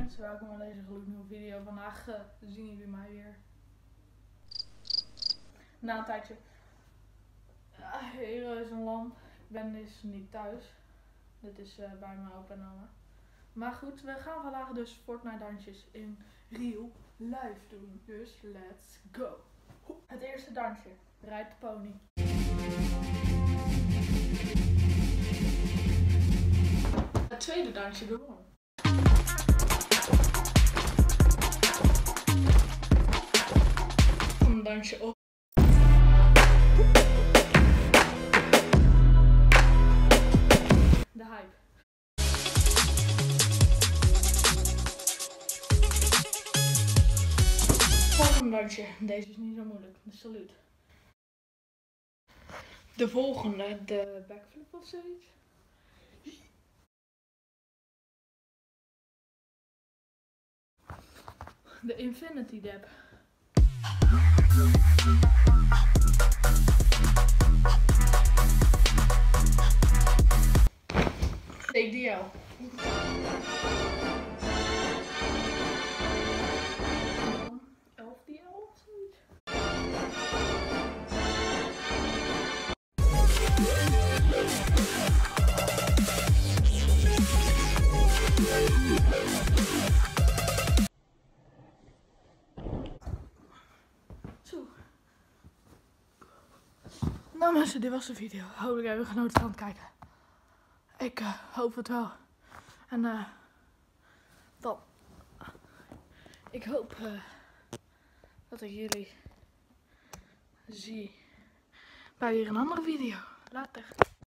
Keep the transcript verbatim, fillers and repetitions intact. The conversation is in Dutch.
mensen, welkom bij deze gloednieuwe video. Vandaag uh, zien jullie mij weer. Na een tijdje. Uh, hier is een lamp. Ik ben dus niet thuis. Dit is uh, bij mijn opa en oma. Maar goed, we gaan vandaag dus Fortnite dansjes in real life doen. Dus let's go. Het eerste dansje. Rijd de pony. Het tweede dansje doen we. Een dansje op. De hype. Volgende dansje. Deze is niet zo moeilijk. De saluut. De volgende, de backflip of zoiets. De infinity dab. Take the L. elf D L of zoiets. Zo. Nou mensen, dit was de video. Hopelijk hebben we genoten van het kijken. Ik uh, hoop het wel. En uh, dan. Ik hoop uh, dat ik jullie zie bij weer een andere video. Later.